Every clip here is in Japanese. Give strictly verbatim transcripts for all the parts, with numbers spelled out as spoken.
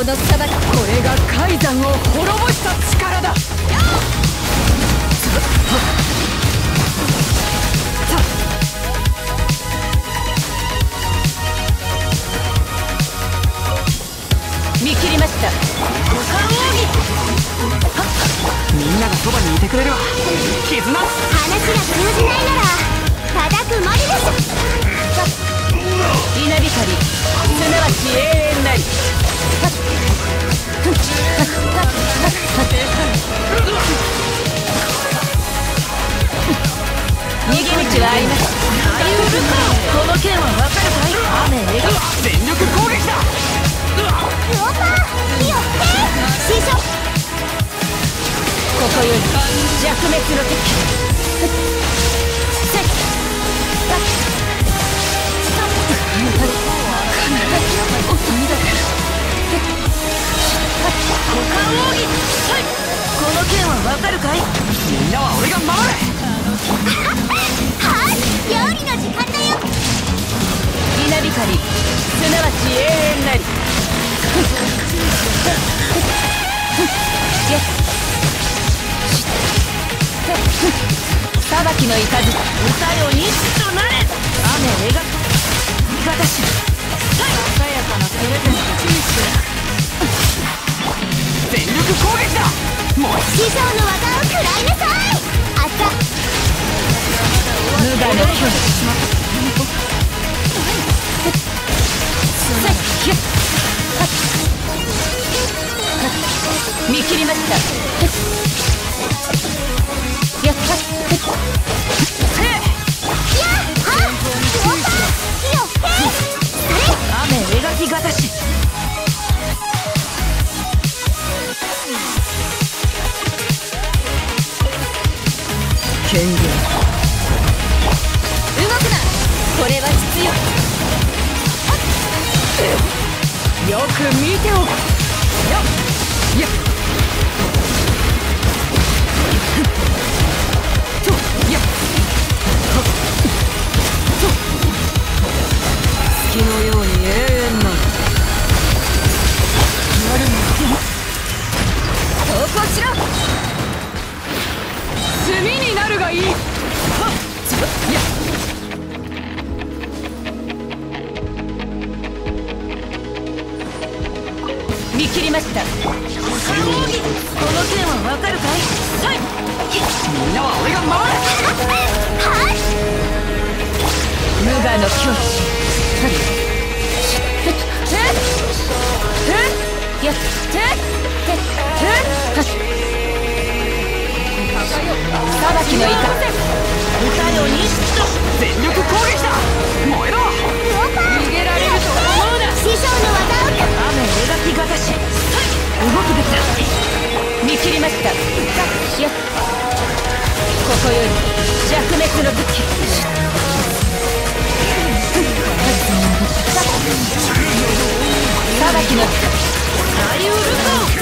の裁き、これが海山を滅ぼした力だ。見切りました。五感奥義。みんながそばにいてくれるわ。絆。話が通じないなら叩くまでです。 稲光、すなわち永遠なり。逃げ道はあります。この剣は分かるかい。雨描く全力攻撃だ。 ウオパー火を吹け師匠。 ここより弱滅の敵。せっ股間奥義。この剣は分かるかい。みんなは俺が守る。 はい、料理の時間だよ。 稲光、すなわち永遠なり。裁きの雷、歌よ日となれ。雨描く味方し。さやかなプレゼント。全力攻撃だ。もう師匠の技を食らいなさい。あっさ無我の境地。見切りました。やったせやはっウオパー火を吹け。雨描きがたし。権限動くな。これは必要。よく見ておく。よっよっとよっとと月のように永遠なる。夜の剣投降しろ。炭になるがいい。はっつぶやっ見切りました。この剣はわかるかい。はい、みんなは俺が守る。 はい無我の境地。やって裁きの怒り。歌よ日と全力攻撃だ。燃えろ。逃げられると思うな。 師匠の技を雨描きがたし。動くべきだ。見切りました。やっここより弱滅の武器。裁きのサイウルト。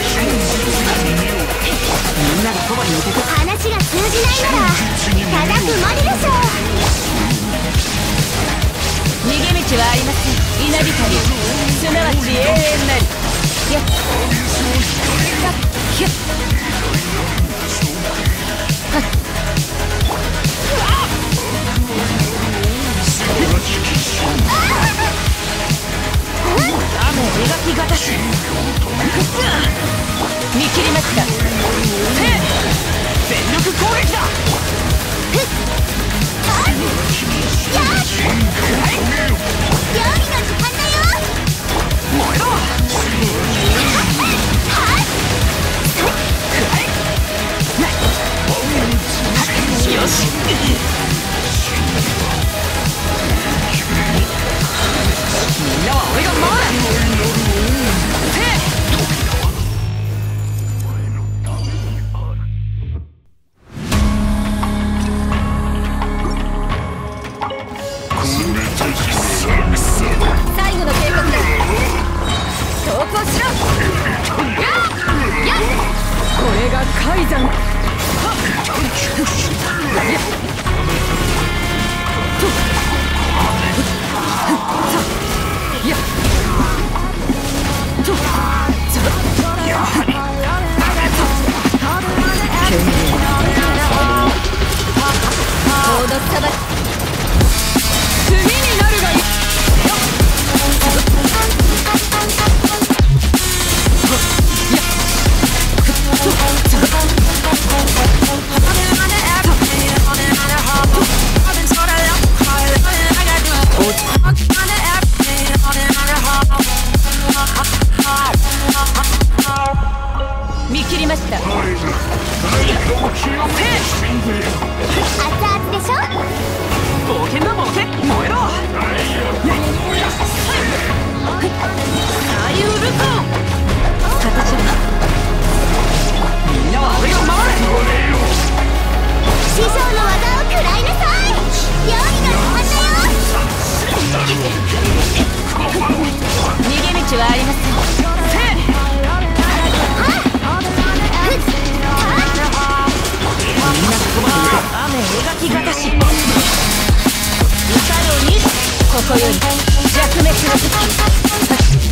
みんながそばにいてくれ。 話が通じないなら叩くまででしょう。 逃げ道はありません。稲光、すなわち永遠なり。やっひゃっはっ雨描きがたし。見切りました。全力攻撃だ。 料理の時間だよ。 燃えろ。よし。みんなは俺が守る。 サクサクさば次になるがいい。見切りました。 熱々でしょ。 冒険だ冒険、燃えろ。 アイウルコ形はみんなは俺が守れ。 師匠の技を食らいなさい。料理の時間だよ。 逃げ道はありません。雨描きがたし歌のにここより弱滅の時。